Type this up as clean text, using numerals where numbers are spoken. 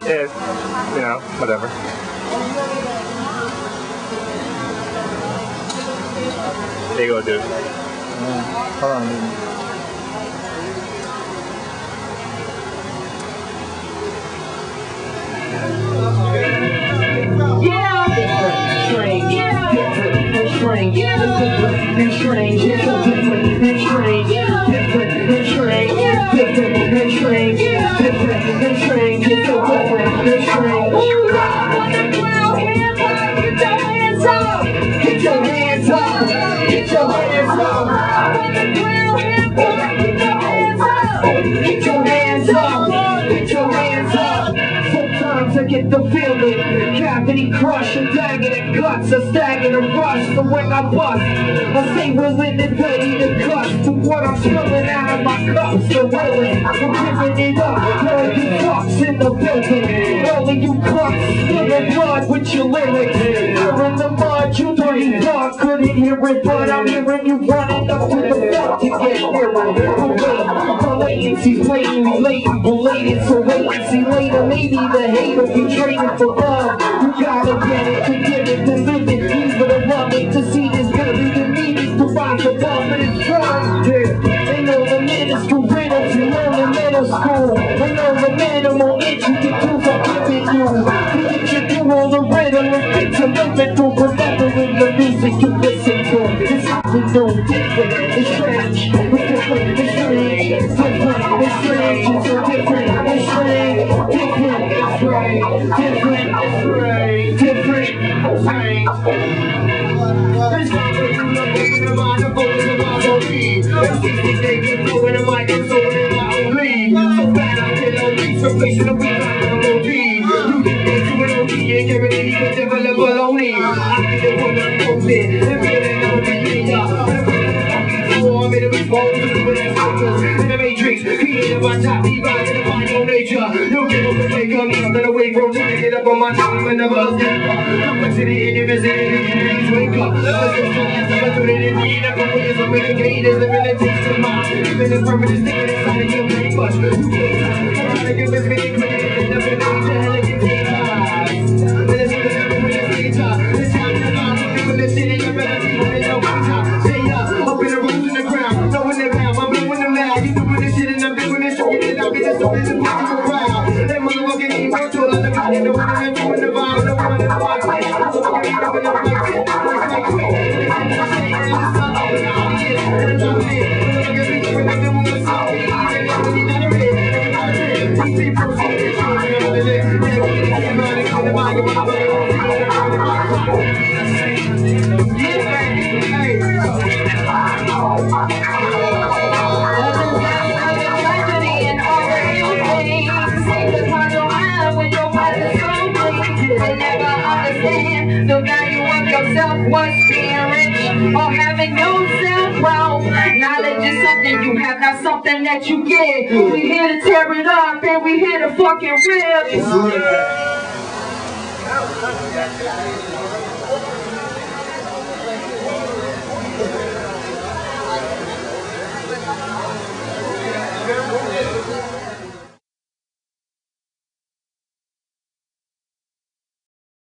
Yeah, you know, whatever. There you go, dude. Hold on, dude. Strange, different and strange, different and strange, different and strange, different and strange, different and strange, different and strange, it's so different and strange. Get your hands up, get your hands up, get your hands up, get your hands up. Sometimes I get the feeling, cavity crush, and dagging and guts, a stagger and rush. So when I bust, I stay willing and ready to cut to what I'm spilling out of my cups. So willing, I'm giving it up. All you fucks in the building, all of you cucks spilling blood with your lyrics. You're in the mud, you dirty dog, couldn't hear it, but I'm hearing you running up to the front to get nearer. The latency's blatantly latent, belated, so wait and see later. Maybe the hate will be trading for love. You gotta get it, to give it, to live it, leave it or love it, to see this buried in me is to rise above it. It's fun, yeah. They know the minuscule riddles you learn in middle school. They know the minimal inch you can do for giving you. To get you through all the riddle and get to living through, remembering the music you listen to. It's something new, different, it's strange, it's different, it's strange, different, it's strange, it's so different, it's strange, different, it's strange, different, it's strange, different, it's strange. It's something you love, open the mind, I'm focused on my OG. It's they can go in the mic and so in my own league. So bad I get no reach, replacing the weak line with an OG. You think that you an OG, ain't giving it even develop on me. I need to put my nose in, and feeling OG, I made a response to the focus in the matrix. Created my top, divine in the final nature. No give up and wake up, nothing away from trying to get up on my top and never escape. Complexity in your vicinity, wake up. Let's go strong as I'm doing it in the end. I'm going to mitigate as the abilities to mind. Even if permanent sticking inside of your brain much. You can't try to give this video credit and never know the hell it can take time. But it's never when it's later. It's time to find some people that sit in your melody when there's no time. Stay up in the roots in the ground. Blowing the ground, I'm blowing them loud. You doing this shit and I'm doing this shit. And I'll be the story to put you around. That motherfucking emo tool, I'm the one in the one and doing the vibe, the one in the vibe. The value of yourself was being rich or having no self-wealth. Knowledge is something you have, not something that you get. We here to tear it up and we here to fucking rip.